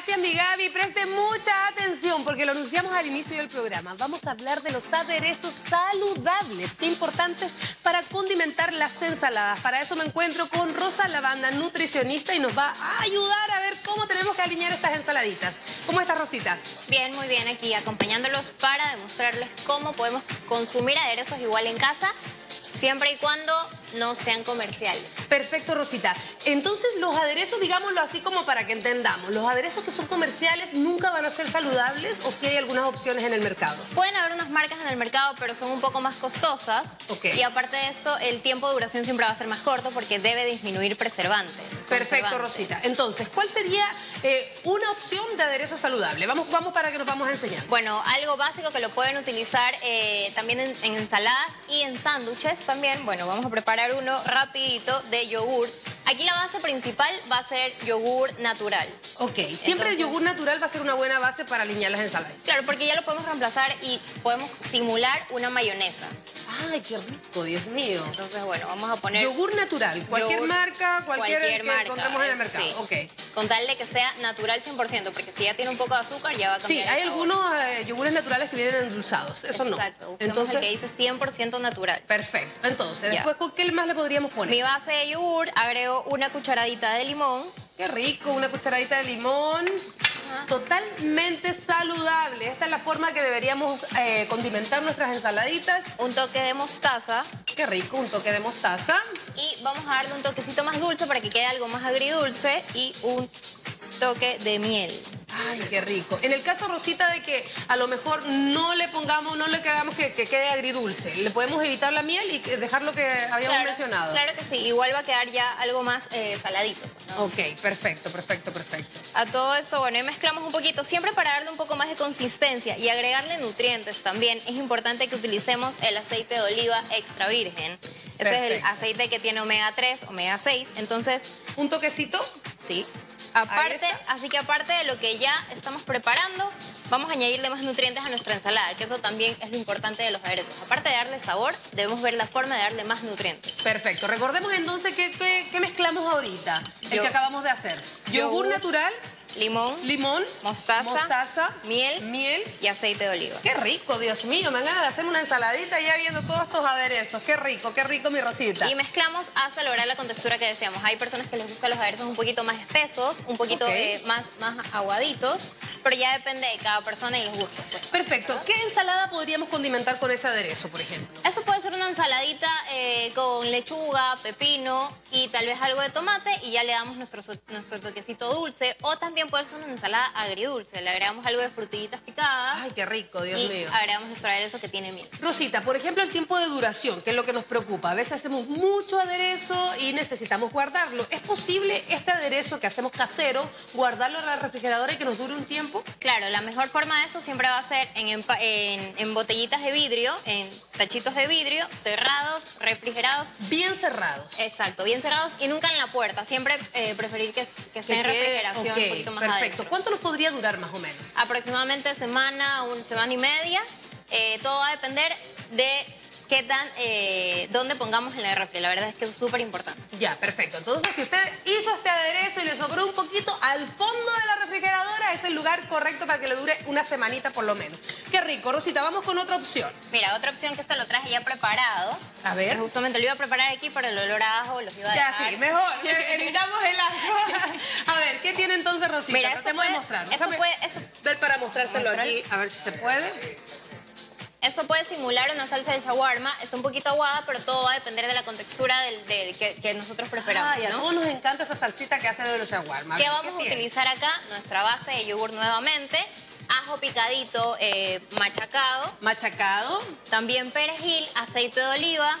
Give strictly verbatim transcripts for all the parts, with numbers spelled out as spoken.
Gracias, mi Gaby. Preste mucha atención porque lo anunciamos al inicio del programa. Vamos a hablar de los aderezos saludables, qué importantes para condimentar las ensaladas. Para eso me encuentro con Rosa Lavanda, nutricionista, y nos va a ayudar a ver cómo tenemos que alinear estas ensaladitas. ¿Cómo estás, Rosita? Bien, muy bien, aquí acompañándolos para demostrarles cómo podemos consumir aderezos igual en casa, siempre y cuando no sean comerciales. Perfecto, Rosita. Entonces, los aderezos, digámoslo así como para que entendamos, los aderezos que son comerciales nunca van a ser saludables, o si hay algunas opciones en el mercado. Pueden haber unas marcas en el mercado, pero son un poco más costosas. Okay. Y aparte de esto, el tiempo de duración siempre va a ser más corto porque debe disminuir preservantes. Perfecto, Rosita. Entonces, ¿cuál sería eh, una opción de aderezo saludable? Vamos, vamos para que nos vamos a enseñar. Bueno, algo básico que lo pueden utilizar eh, también en, en ensaladas y en sándwiches también. Bueno, vamos a preparar uno rapidito de yogur. Aquí la base principal va a ser yogur natural. Ok, siempre Entonces, el yogur natural va a ser una buena base para alinear las ensaladas. Claro, porque ya lo podemos reemplazar y podemos simular una mayonesa. Ay, qué rico, Dios mío. Entonces, bueno, vamos a poner... Yogur natural, cualquier yogur, marca, cualquier, cualquier que marca, encontremos en el eso mercado. sí. Okay. Con tal de que sea natural cien por ciento, porque si ya tiene un poco de azúcar ya va a cambiar. Sí, hay el sabor. algunos eh, yogures naturales que vienen endulzados, eso no. Exacto, busquemos Entonces, el que dice cien por ciento natural. perfecto. Entonces, Ya. después, ¿con qué más le podríamos poner? Mi base de yogur, agrego una cucharadita de limón. Qué rico, una cucharadita de limón. Ajá. Totalmente saludable. Esta es la forma que deberíamos eh, condimentar nuestras ensaladitas. Un toque de mostaza. Qué rico, un toque de mostaza. Y vamos a darle un toquecito más dulce para que quede algo más agridulce. Y un toque de miel. Ay, qué rico. En el caso, Rosita, de que a lo mejor no le pongamos, no le queramos que, que quede agridulce, ¿le podemos evitar la miel y dejar lo que habíamos Claro, mencionado? claro que sí, igual va a quedar ya algo más eh, saladito, ¿no? Ok, perfecto, perfecto, perfecto. A todo esto, bueno, y mezclamos un poquito, siempre para darle un poco más de consistencia y agregarle nutrientes también. Es importante que utilicemos el aceite de oliva extra virgen. Este es el Perfecto. aceite que tiene omega tres, omega seis, entonces, ¿Un toquecito? sí. Aparte, está. así que aparte de lo que ya estamos preparando, vamos a añadirle más nutrientes a nuestra ensalada, que eso también es lo importante de los aderezos. Aparte de darle sabor, debemos ver la forma de darle más nutrientes. Perfecto. Recordemos entonces qué que, que mezclamos ahorita, el Yo- que acabamos de hacer. Yogur yogur, natural, Limón, limón, mostaza, mostaza, miel miel. y aceite de oliva. Qué rico, Dios mío, me dan ganas de hacer una ensaladita ya viendo todos estos aderezos. Qué rico, qué rico, mi Rosita. Y mezclamos hasta lograr la contextura que deseamos. Hay personas que les gustan los aderezos un poquito más espesos, un poquito Ok. eh, más, más aguaditos, pero ya depende de cada persona y los gustos, pues. Perfecto. ¿Qué ensalada podríamos condimentar con ese aderezo, por ejemplo? Eso puede ser una ensaladita eh, con lechuga, pepino y tal vez algo de tomate y ya le damos nuestro, so- nuestro toquecito dulce. O también puede ser una ensalada agridulce. Le agregamos algo de frutillitas picadas Ay, qué rico, Dios y mío. agregamos nuestro aderezo que tiene miel. Rosita, por ejemplo, el tiempo de duración, que es lo que nos preocupa. A veces hacemos mucho aderezo y necesitamos guardarlo. ¿Es posible este aderezo que hacemos casero, guardarlo en la refrigeradora y que nos dure un tiempo? Claro, la mejor forma de eso siempre va a ser en, empa- en, en botellitas de vidrio, en tachitos de vidrio, cerrados, refrigerados. Bien cerrados. Exacto, bien cerrados y nunca en la puerta. Siempre eh, preferir que, que esté en Que quede- refrigeración ok, un poquito más perfecto. adentro. ¿Cuánto nos podría durar más o menos? Aproximadamente semana, una semana y media. Eh, todo va a depender de qué tan, eh, dónde pongamos en la refri. La verdad es que es súper importante. Ya, perfecto. Entonces, si usted hizo este aderezo y le sobró un poquito, al fondo de la refrigeradora es el lugar correcto para que le dure una semanita por lo menos. Qué rico, Rosita. Vamos con otra opción. Mira, otra opción que se lo traje ya preparado. A ver. Que justamente lo iba a preparar aquí, pero el olor a ajo los iba a Ya, dejar. sí, mejor. Evitamos el ajo. A ver, ¿qué tiene entonces Rosita? Mira, esto Tratemos de puede- mostrar. esto Déjame puede- esto- ver para mostrárselo Mostrar. aquí, a ver si se puede. Esto puede simular una salsa de shawarma, está un poquito aguada, pero todo va a depender de la contextura del, del que, que nosotros preferamos, Ay, a ¿no? todos nos encanta esa salsita que hacen de los shawarma. A ¿Qué ver, vamos a tiene? utilizar acá? Nuestra base de yogur nuevamente, ajo picadito eh, machacado, Machacado. también perejil, aceite de oliva,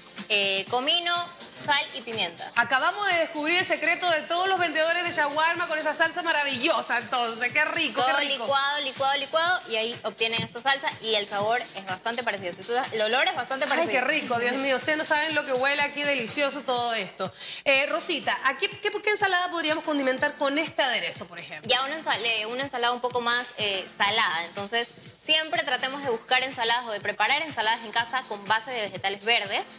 eh, comino, sal y pimienta. Acabamos de descubrir el secreto de todos los vendedores de shawarma con esa salsa maravillosa, entonces. Qué rico, Todo qué rico. licuado, licuado, licuado y ahí obtienen esta salsa y el sabor es bastante parecido. Si tú das- el olor es bastante Ay, parecido. qué rico, Dios mío. Ustedes no saben lo que huele aquí, delicioso todo esto. Eh, Rosita, ¿aquí qué, qué ensalada podríamos condimentar con este aderezo, por ejemplo? Ya una, ensal- eh, una ensalada un poco más eh, salada, entonces siempre tratemos de buscar ensaladas o de preparar ensaladas en casa con base de vegetales verdes.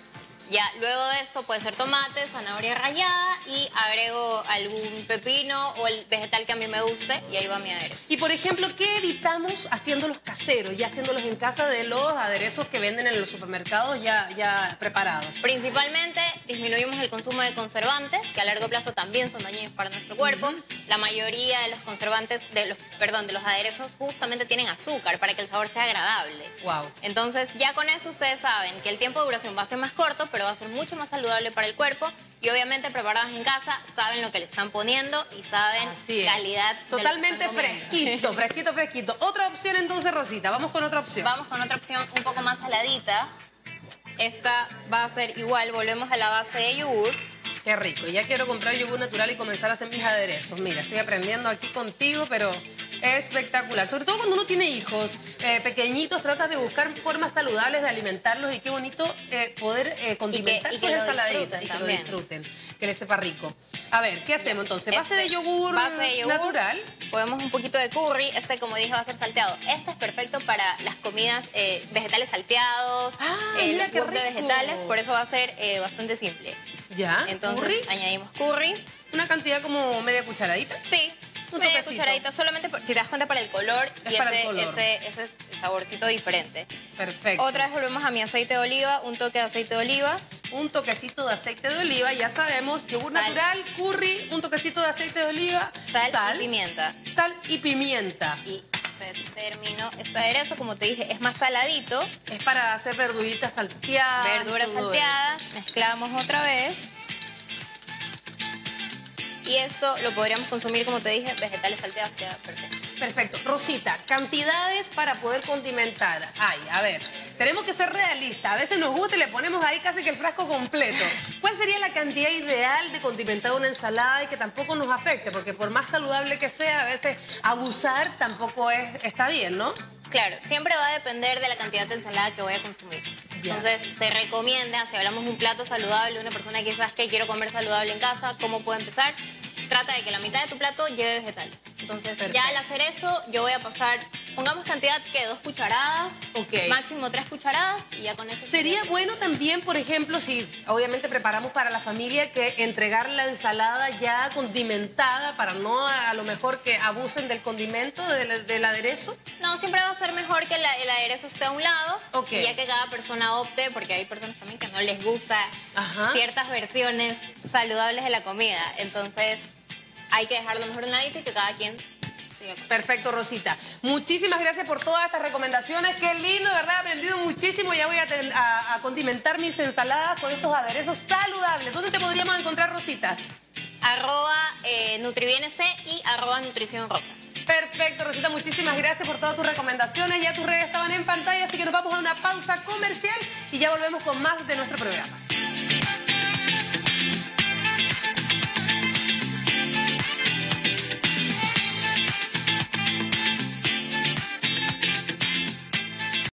Ya, luego de esto puede ser tomate, zanahoria rallada y agrego algún pepino o el vegetal que a mí me guste y ahí va mi aderezo. Y por ejemplo, ¿qué evitamos haciéndolos caseros, ya haciéndolos en casa de los aderezos que venden en los supermercados ya, ya preparados? Principalmente disminuimos el consumo de conservantes, que a largo plazo también son dañinos para nuestro cuerpo. Uh-huh. La mayoría de los conservantes, de los, perdón, de los aderezos justamente tienen azúcar para que el sabor sea agradable. Wow. Entonces ya con eso ustedes saben que el tiempo de duración va a ser más corto, pero va a ser mucho más saludable para el cuerpo y obviamente preparados en casa saben lo que le están poniendo y saben calidad. Totalmente fresquito, fresquito, fresquito. Otra opción entonces, Rosita, vamos con otra opción. Vamos con otra opción un poco más saladita. Esta va a ser igual, volvemos a la base de yogur. Qué rico, ya quiero comprar yogur natural y comenzar a hacer mis aderezos. Mira, estoy aprendiendo aquí contigo, pero es espectacular. Sobre todo cuando uno tiene hijos eh, pequeñitos, tratas de buscar formas saludables de alimentarlos y qué bonito eh, poder eh, condimentar sus ensaladitas y que lo disfruten, que les sepa rico. A ver, ¿qué hacemos entonces? Base este, de yogur base de yogur natural. Podemos un poquito de curry. Este, como dije, va a ser salteado. Este es perfecto para las comidas, eh, vegetales salteados, ah, eh, mira, los qué wok de rico. vegetales. Por eso va a ser eh, bastante simple. ¿Ya? Entonces, ¿Curry? añadimos curry. ¿Una cantidad como media cucharadita? Sí. Un media toquecito. cucharadita, solamente por, si te das cuenta para el color es y para ese, el color. Ese, ese saborcito diferente. Perfecto. Otra vez volvemos a mi aceite de oliva, un toque de aceite de oliva. Un toquecito de aceite de oliva, ya sabemos, yogur Sal. natural, curry, un toquecito de aceite de oliva, Sal, sal y pimienta. Sal y pimienta. Y se terminó este aderezo, como te dije, es más saladito. Es para hacer verduritas salteadas. Verduras salteadas, eso. Mezclamos otra vez. Y esto lo podríamos consumir, como te dije, vegetales salteados, queda perfecto. Perfecto. Rosita, cantidades para poder condimentar. Ay, a ver, tenemos que ser realistas. A veces nos gusta y le ponemos ahí casi que el frasco completo. ¿Cuál sería la cantidad ideal de condimentar una ensalada y que tampoco nos afecte? Porque por más saludable que sea, a veces abusar tampoco es, está bien, ¿no? Claro, siempre va a depender de la cantidad de ensalada que voy a consumir. Ya. Entonces, se recomienda, si hablamos de un plato saludable, una persona que quizás que quiero comer saludable en casa, ¿cómo puedo empezar? Trata de que la mitad de tu plato lleve vegetales. Entonces, perfecto. Ya al hacer eso, yo voy a pasar, pongamos cantidad que dos cucharadas, okay. máximo tres cucharadas, y ya con eso... Sería bueno también, por ejemplo, si obviamente preparamos para la familia, que entregar la ensalada ya condimentada para no a, a lo mejor que abusen del condimento, del, del aderezo. No, siempre va a ser mejor que la, el aderezo esté a un lado, okay. y ya que cada persona opte, porque hay personas también que no les gusta Ajá. ciertas versiones saludables de la comida. Entonces, hay que dejarlo mejor un ladito y que cada quien siga. Perfecto, Rosita. Muchísimas gracias por todas estas recomendaciones. Qué lindo, de verdad, he aprendido muchísimo. Ya voy a, a, a condimentar mis ensaladas con estos aderezos saludables. ¿Dónde te podríamos encontrar, Rosita? Arroba eh, NutriBNC y arroba Nutrición Rosa. Perfecto, Rosita, muchísimas gracias por todas tus recomendaciones. Ya tus redes estaban en pantalla, así que nos vamos a una pausa comercial y ya volvemos con más de nuestro programa.